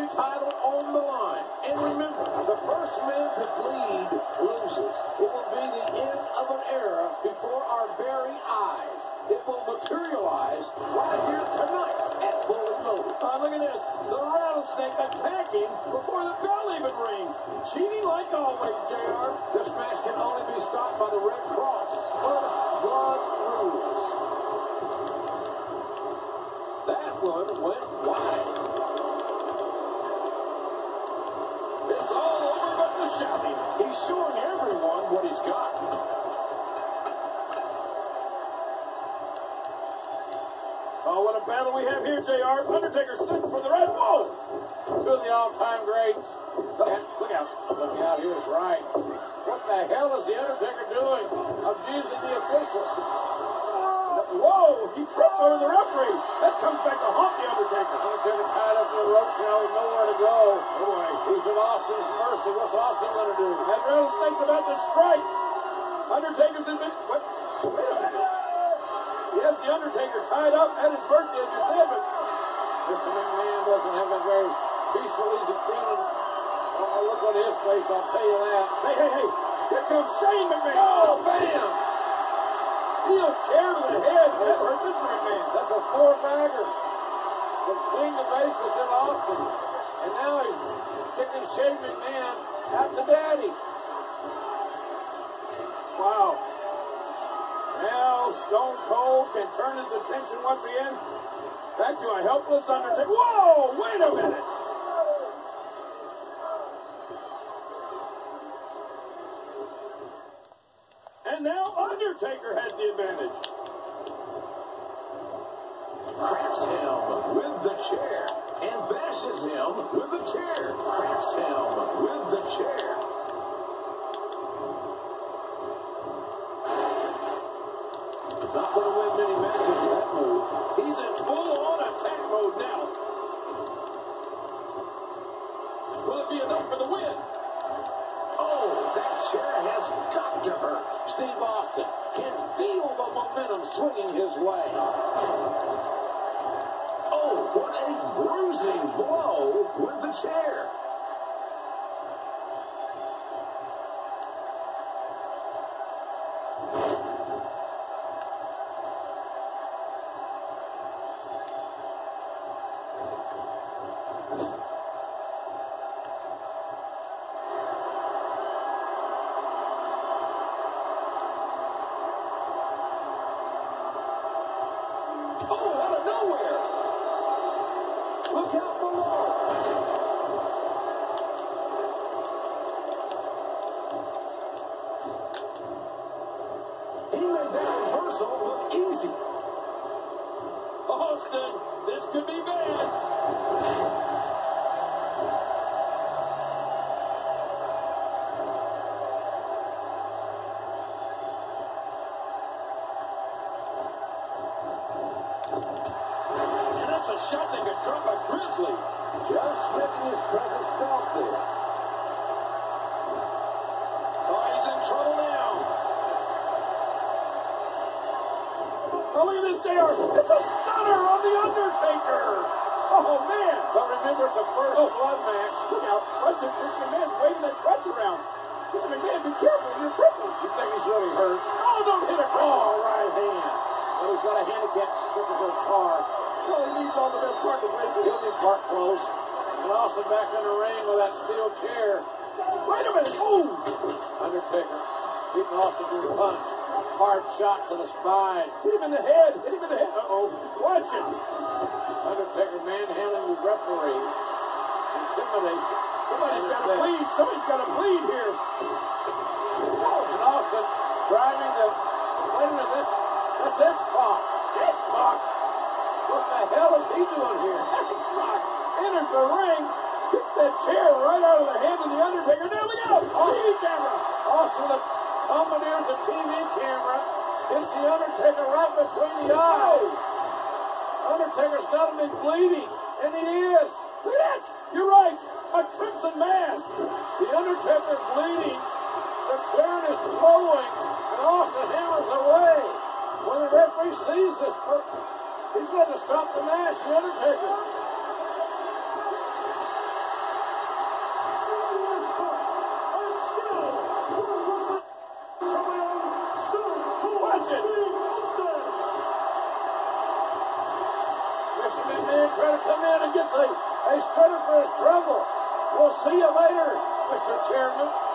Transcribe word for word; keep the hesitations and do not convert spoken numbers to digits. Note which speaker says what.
Speaker 1: title on the line. And remember, the first man to bleed loses. It will be the end of an era before our very eyes. It will materialize right here tonight at Fully Loaded.
Speaker 2: Uh, look at this. The rattlesnake attacking before the bell even rings. Cheating like always, J R.
Speaker 1: This match can only be stopped by the Red Cross. First blood rules. That one went wide.
Speaker 2: It's all over but the shouting.
Speaker 1: He's showing everyone what he's got.
Speaker 2: Oh, what a battle we have here, J R. Undertaker sitting for the red. Whoa!
Speaker 1: Two of the all-time greats.
Speaker 2: And look out.
Speaker 1: Look out, he was right. What the hell is the Undertaker doing? Abusing the official.
Speaker 2: Whoa! He tripped over the referee. That comes back to haunt the Undertaker.
Speaker 1: Undertaker tied up in the ropes now with nowhere to go. Oh, boy. He's at Austin's mercy. What's Austin going to do?
Speaker 2: That rattlesnake's about to strike. Undertaker's in mid... What? Wait a minute. He has the Undertaker tied up at his mercy, as you said, but...
Speaker 1: Mister McMahon doesn't have a very peaceful, easy feeling. Oh, look at his face, I'll tell you that.
Speaker 2: Hey, hey, hey. Here comes Shane McMahon.
Speaker 1: Oh, bam!
Speaker 2: Steel chair to the head. That hurt Mister McMahon.
Speaker 1: That's a four-bagger. The king of bases in Austin. And now he's kicking Shane McMahon out to daddy.
Speaker 2: Wow. Now Stone Cold can turn his attention once again back to a helpless Undertaker. Whoa! Wait a minute. And now Undertaker has the advantage.
Speaker 1: Cracks him with the chair and bashes him with the chair. Cracks him with the chair. Not going to win many matches with that move.
Speaker 2: He's in full-on attack mode now. Will it be enough for the win?
Speaker 1: Oh, that chair has got to hurt. Steve Austin can feel the momentum swinging his way. Oh, what a bruising blow with the chair. Oh, out of nowhere. Look out below. He made that reversal look easy.
Speaker 2: Austin, this could be bad. And that's a shot that could drop a grizzly.
Speaker 1: Just making his presence felt there.
Speaker 2: Oh, he's in trouble now. Oh, look at this, J R. It's a stunner on the Undertaker. Oh, man.
Speaker 1: But remember, it's a first
Speaker 2: Oh.
Speaker 1: blood match.
Speaker 2: Look out. Watch it. Mister McMahon's waving that crutch around. Mister McMahon, be careful. You're crippled.
Speaker 1: You think he's really hurt?
Speaker 2: Oh, don't hit a
Speaker 1: Oh,
Speaker 2: cripple.
Speaker 1: right hand. Well, he's got a handicap stick of his car.
Speaker 2: Well, he needs all the best parking places.
Speaker 1: He'll be parked close. And Austin back in the ring with that steel chair.
Speaker 2: Wait a minute. Ooh.
Speaker 1: Undertaker beating Austin with a punch. Hard shot to the spine.
Speaker 2: Hit him in the head. Hit him in the head. Uh-oh. Watch it.
Speaker 1: Undertaker manhandling the referee. Intimidation.
Speaker 2: Somebody's got to bleed. Somebody's got to bleed here.
Speaker 1: And Austin driving the... Wait a minute, that's, that's X-Pac.
Speaker 2: X-Pac.
Speaker 1: What the hell is he doing here?
Speaker 2: X-Pac enters the ring. Kicks that chair right out of the hand of the Undertaker. Now look out. T V camera.
Speaker 1: Also, the commandeers a T V camera hits the Undertaker right between the eyes. Undertaker's got to be bleeding, and he is.
Speaker 2: Look at that. You're right. A crimson mask.
Speaker 1: The Undertaker bleeding. The clearing is blowing, and Austin hammers away. When the referee sees this, he's going to stop the match. The Undertaker. credit for his trouble. We'll see you later, Mister Chairman.